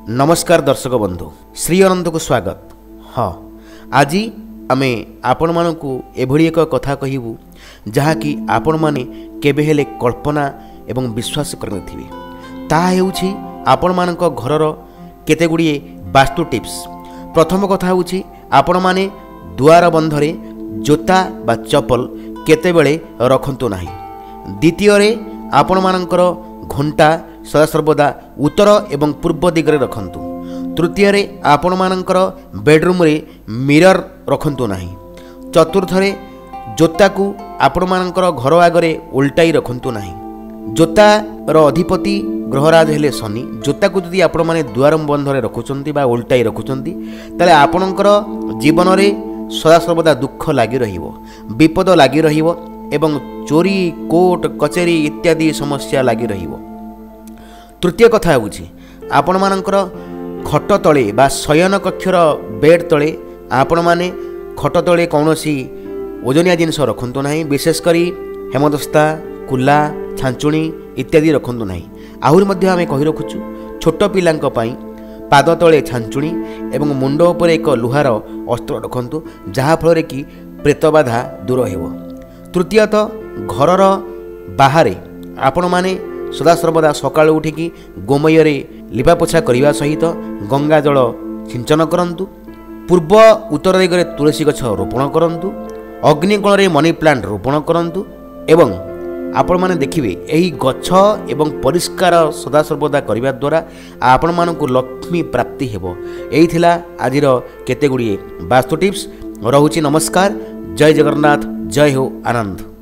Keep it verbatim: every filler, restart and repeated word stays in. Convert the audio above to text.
नमस्कार दर्शक बंधु श्री अनंत को स्वागत। हाँ आज आम आपण मानू एभली एक कथा कहबू जहाँकि आपण माने केबे हेले कल्पना एवं विश्वास करनथिबे। ताहा हेउछि आपण मानक घरर केते गुड़िए वास्तु टिप्स। प्रथम कथा हेउछि आपण माने दुआर बंधरे जोता बा चप्पल केतेबेले रखंतु नाही। द्वितीय रे आपण मानकर घंटा सदासर्वदा उत्तर एवं पूर्व दिगरे रखंतु। तृतीय रे आपण मानकर बेडरूम रे मिरर रखंतु नाही। चतुर्थ रे जोता को आपण मानकर घर आगरे उल्टाई रखंतु नाही। जोता रो अधिपति ग्रहराज हेले शनि। जोता को यदि आपण माने दुआर बंधरे रखुचंती बा उल्टाई रखुचंती ताले आपणकर जीवन रे सदासर्वदा दुख लागि रहिबो, विपद लागि रहिबो एवं चोरी कोर्ट कचेरी इत्यादि समस्या लागि रहिबो। तृतीय कथा होउछि आपण मानकर खट तले बा शयन कक्षर बेड तले आपण माने खट तले कौनसी ओजनिया जिनिस रखंतु नाही। विशेष करी हेमदस्ता कुला छांचुणी इत्यादि रखंतु नाही। आहुरी मध्य आमे कहि रखुछु छोट पिलांक पई पाद तले छांचुणी एवं मुंड उपर एक लुहार अस्त्र रखंतु जहा फल कि प्रेत बाधा दूर हेबो। तृतीयत घरर बाहर आपण माने सदासर्वदा सकाळ उठिकी गोमय लिपापोछा करने सहित गंगा जल सिंचन करंतु। पूर्व उत्तर दिगरे तुलसी गछ रोपण करंतु। अग्निकोण रे मनी प्लांट रोपण करंतु एवं आपण माने देखिबे एही गछ एवं परिष्कार सदासर्वदा करने द्वारा आपण मानकु लक्ष्मी प्राप्ति हेबो। एही थिला आजिर केते गुड़िए वास्तु टिप्स। रहुछि नमस्कार। जय जगन्नाथ। जय हो आनंद।